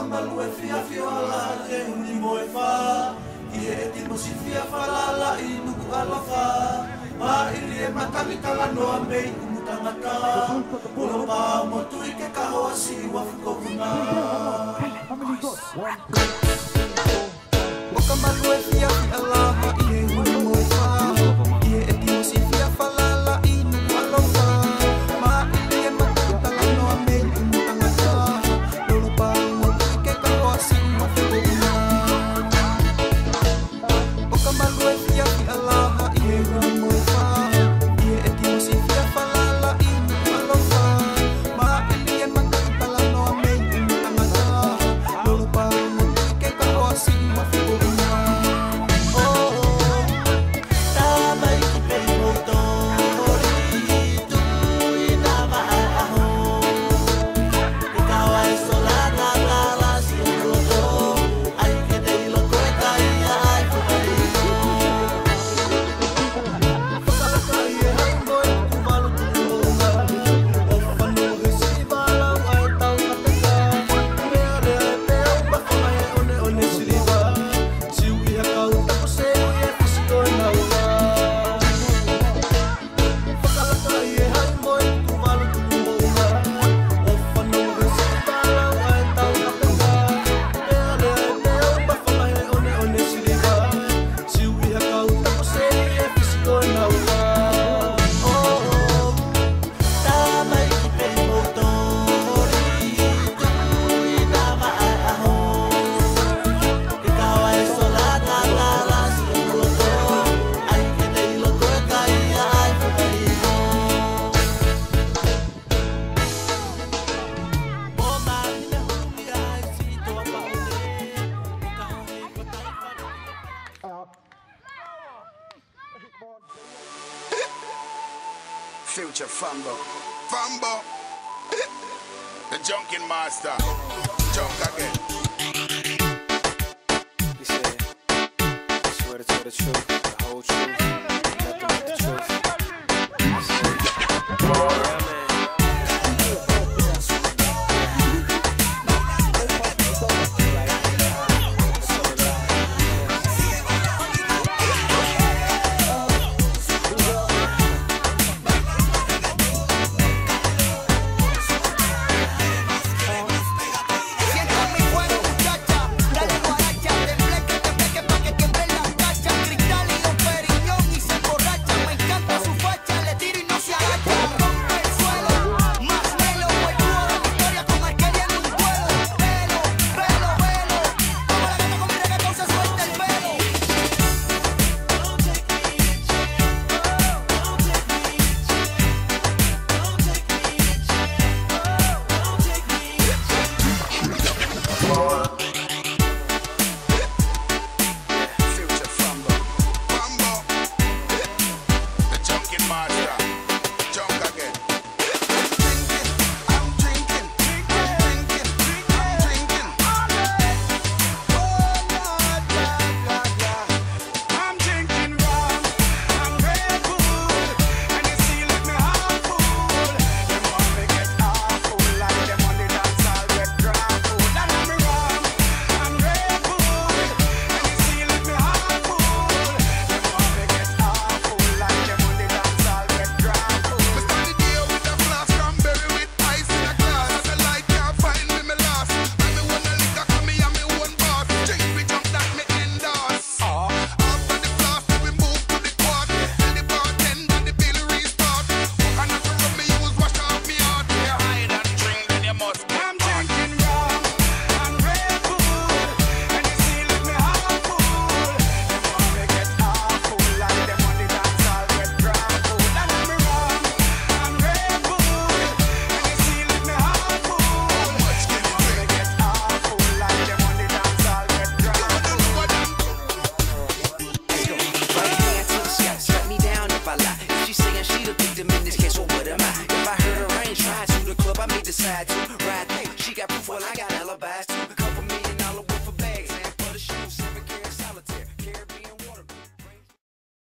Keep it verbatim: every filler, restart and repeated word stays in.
malu e fia fiola e uni mo e fa i e ti mo si fia falala i nuku alofa ma i li e matami tala noa mei umu tangata polo pa mo tui ke kahoa si wafuko kuna o ka malu e fia fiola i e uni mo e fa i e ti mo si fia falala i nuku alofa ma i li e matami tala noa mei umu tangata polo pa mo tui ke kahoa si wafuko kuna o ka malu e fia fiola i e uni mo e fa i e ti mo si fia falala i nuku alofa ma i li e matami tala noa mei umu tangata polo pa mo tui ke kahoa si wafuko kuna Future Fambo. Fambo. The junkin master. Junk again. He said, I swear to tell the truth, the whole truth, nothing but the truth. I said, yeah, man. Decide to ride, she got proof, well I got alibis too.